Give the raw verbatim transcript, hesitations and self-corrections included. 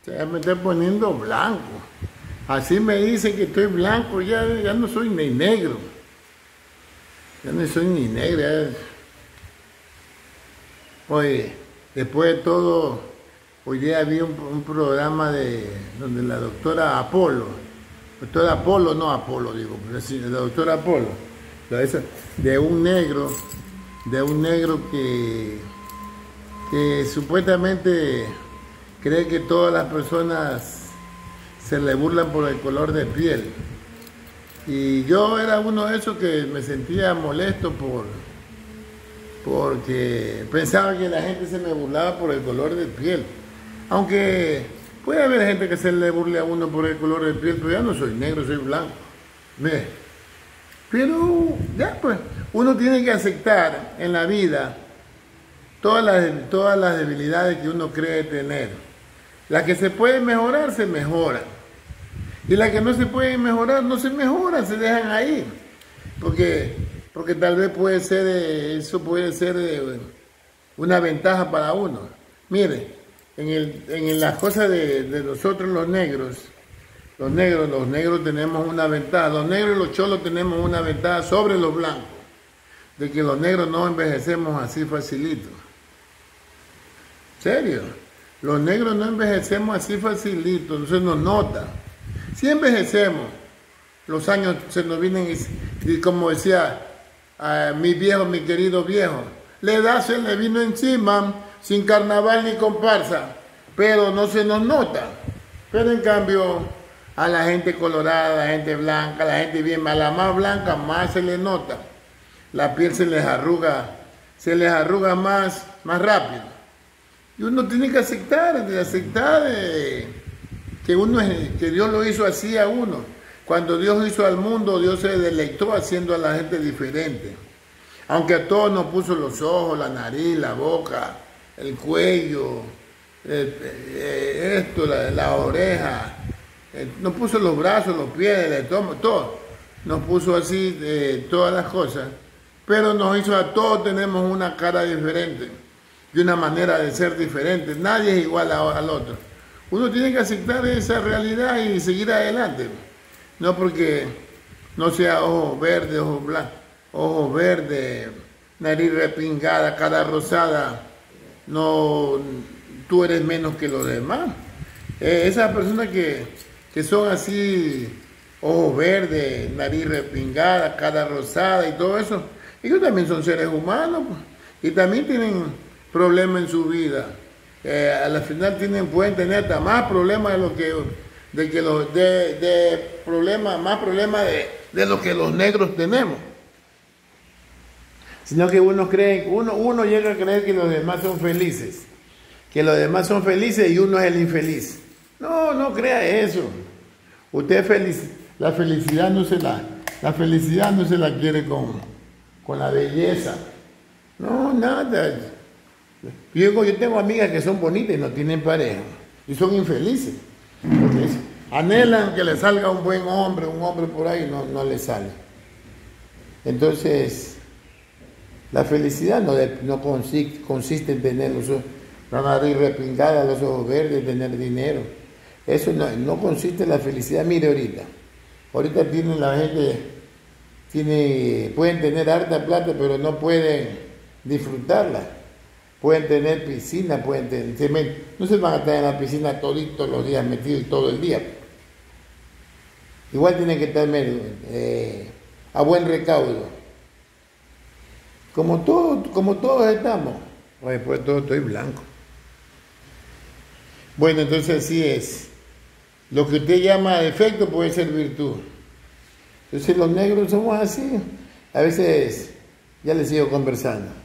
sea, me estoy poniendo blanco. Así me dicen que estoy blanco, ya, ya no soy ni negro. Ya no soy ni negro. Ya. Oye, después de todo, hoy día había un, un programa de donde la doctora Apolo, doctora Apolo, no Apolo, digo, pero sí, la doctora Apolo, de un negro, de un negro que, que supuestamente cree que todas las personas se le burlan por el color de piel. Y yo era uno de esos que me sentía molesto por porque pensaba que la gente se me burlaba por el color de piel. Aunque puede haber gente que se le burle a uno por el color de piel, pero yo no soy negro, soy blanco. ¿Ve? Pero ya pues, uno tiene que aceptar en la vida todas las, todas las debilidades que uno cree tener. Las que se pueden mejorar, se mejoran. Y las que no se pueden mejorar, no se mejoran, se dejan ahí. Porque, porque tal vez puede ser, eso puede ser una ventaja para uno. Mire, en, el, en las cosas de, de nosotros los negros, los negros, los negros tenemos una ventaja. Los negros y los cholos tenemos una ventaja sobre los blancos. De que los negros no envejecemos así facilito. ¿Serio? Los negros no envejecemos así facilito, no se nos nota. Si envejecemos, los años se nos vienen y, y como decía a mi viejo, mi querido viejo, la edad se le vino encima sin carnaval ni comparsa, pero no se nos nota. Pero en cambio, a la gente colorada, a la gente blanca, a la gente bien, a la más blanca más se le nota. La piel se les arruga, se les arruga más, más rápido. Y uno tiene que aceptar, de aceptar eh, que, uno, que Dios lo hizo así a uno. Cuando Dios hizo al mundo, Dios se deleitó haciendo a la gente diferente. Aunque a todos nos puso los ojos, la nariz, la boca, el cuello, el, eh, esto, la, la oreja, eh, nos puso los brazos, los pies, el estómago, todo. Nos puso así eh, todas las cosas. Pero nos hizo a todos, tenemos una cara diferente y una manera de ser diferente. Nadie es igual a, al otro. Uno tiene que aceptar esa realidad y seguir adelante. No porque no sea ojos verdes, ojos blancos, ojos verdes, nariz repingada, cara rosada, no, tú eres menos que los demás. Eh, esas personas que, que son así, ojos verdes, nariz repingada, cara rosada y todo eso, ellos también son seres humanos y también tienen problemas en su vida. Eh, a la final tienen, pueden tener hasta más problemas de lo que, de que los, de, de problemas, más problemas de, de lo que los negros tenemos. Sino que uno cree, uno, uno llega a creer que los demás son felices, que los demás son felices y uno es el infeliz. No, no crea eso. Usted es feliz, la felicidad no se la, la felicidad no se la quiere con, con la belleza. No, nada. Yo, yo tengo amigas que son bonitas y no tienen pareja y son infelices porque anhelan que le salga un buen hombre, un hombre por ahí, no, no le sale. Entonces, la felicidad no, de, no consiste, consiste en tener los ojos, la nariz repingada, los ojos verdes, tener dinero. Eso no, no consiste en la felicidad. Mire ahorita, ahorita tienen la gente, tiene, pueden tener harta plata, pero no pueden disfrutarla. Pueden tener piscina, pueden tener, se met, no se van a estar en la piscina toditos los días metidos todo el día. Igual tienen que estar medio, eh, a buen recaudo. Como todos, como todos estamos. Oye, pues todo estoy blanco. Bueno, entonces así es. Lo que usted llama defecto puede ser virtud. Entonces los negros somos así. A veces ya les sigo conversando.